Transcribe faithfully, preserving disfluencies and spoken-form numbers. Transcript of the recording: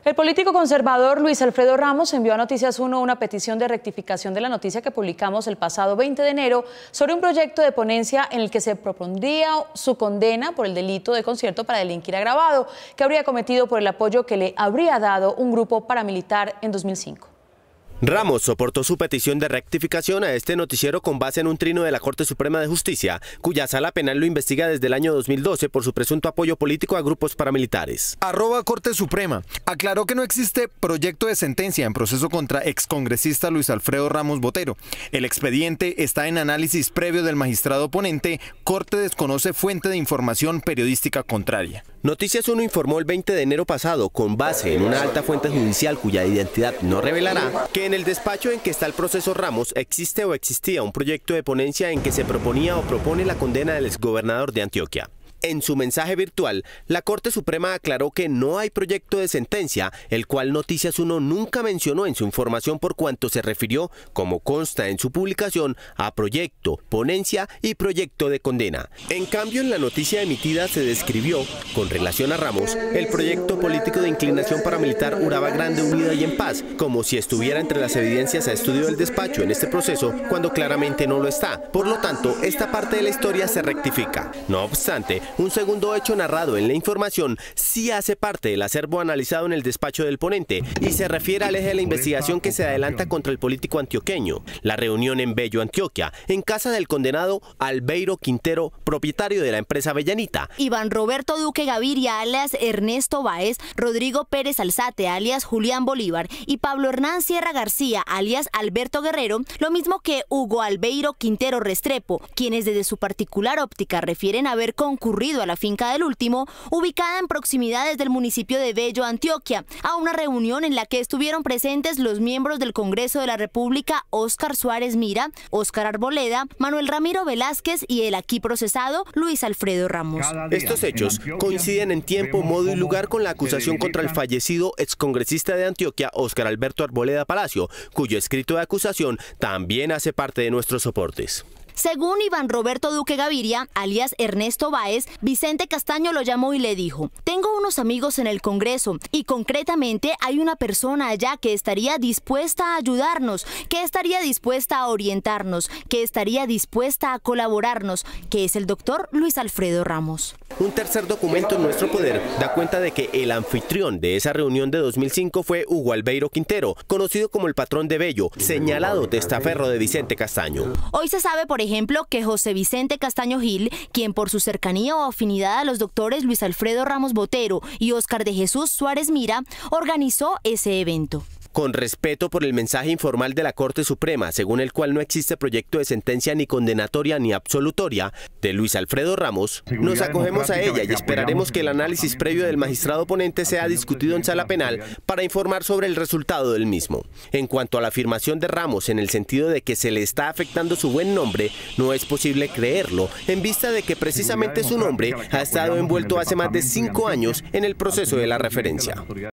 El político conservador Luis Alfredo Ramos envió a Noticias uno una petición de rectificación de la noticia que publicamos el pasado veinte de enero sobre un proyecto de ponencia en el que se propondría su condena por el delito de concierto para delinquir agravado que habría cometido por el apoyo que le habría dado un grupo paramilitar en dos mil cinco. Ramos soportó su petición de rectificación a este noticiero con base en un trino de la Corte Suprema de Justicia, cuya sala penal lo investiga desde el año dos mil doce por su presunto apoyo político a grupos paramilitares. Arroba Corte Suprema aclaró que no existe proyecto de sentencia en proceso contra excongresista Luis Alfredo Ramos Botero. El expediente está en análisis previo del magistrado ponente. Corte desconoce fuente de información periodística contraria. Noticias uno informó el veinte de enero pasado, con base en una alta fuente judicial cuya identidad no revelará, que en el despacho en que está el proceso Ramos existe o existía un proyecto de ponencia en que se proponía o propone la condena del exgobernador de Antioquia. En su mensaje virtual, la Corte Suprema aclaró que no hay proyecto de sentencia, el cual Noticias uno nunca mencionó en su información por cuanto se refirió, como consta en su publicación, a proyecto, ponencia y proyecto de condena. En cambio, en la noticia emitida se describió, con relación a Ramos, el proyecto político de inclinación paramilitar Urabá Grande Unida y en Paz, como si estuviera entre las evidencias a estudio del despacho en este proceso, cuando claramente no lo está. Por lo tanto, esta parte de la historia se rectifica. No obstante, un segundo hecho narrado en la información sí hace parte del acervo analizado en el despacho del ponente y se refiere al eje de la investigación que se adelanta contra el político antioqueño, la reunión en Bello, Antioquia, en casa del condenado Albeiro Quintero, propietario de la empresa Avellanita. Iván Roberto Duque Gaviria, alias Ernesto Báez, Rodrigo Pérez Alzate, alias Julián Bolívar, y Pablo Hernán Sierra García, alias Alberto Guerrero, lo mismo que Hugo Albeiro Quintero Restrepo, quienes desde su particular óptica refieren haber concurrido a la finca del último, ubicada en proximidades del municipio de Bello, Antioquia, a una reunión en la que estuvieron presentes los miembros del Congreso de la República Óscar Suárez Mira, Óscar Arboleda, Manuel Ramiro Velázquez y el aquí procesado Luis Alfredo Ramos. Estos hechos coinciden en tiempo, modo y lugar con la acusación contra el fallecido excongresista de Antioquia, Óscar Alberto Arboleda Palacio, cuyo escrito de acusación también hace parte de nuestros soportes. Según Iván Roberto Duque Gaviria, alias Ernesto Báez, Vicente Castaño lo llamó y le dijo: tengo unos amigos en el Congreso y concretamente hay una persona allá que estaría dispuesta a ayudarnos, que estaría dispuesta a orientarnos, que estaría dispuesta a colaborarnos, que es el doctor Luis Alfredo Ramos. Un tercer documento en nuestro poder da cuenta de que el anfitrión de esa reunión de dos mil cinco fue Hugo Albeiro Quintero, conocido como el patrón de Bello, señalado testaferro de Vicente Castaño. Hoy se sabe, por ejemplo, que José Vicente Castaño Gil, quien por su cercanía o afinidad a los doctores Luis Alfredo Ramos Botero y Óscar de Jesús Suárez Mira, organizó ese evento. Con respeto por el mensaje informal de la Corte Suprema, según el cual no existe proyecto de sentencia ni condenatoria ni absolutoria de Luis Alfredo Ramos, nos acogemos a ella y esperaremos que el análisis previo del magistrado ponente sea discutido en sala penal para informar sobre el resultado del mismo. En cuanto a la afirmación de Ramos en el sentido de que se le está afectando su buen nombre, no es posible creerlo, en vista de que precisamente su nombre ha estado envuelto hace más de cinco años en el proceso de la referencia.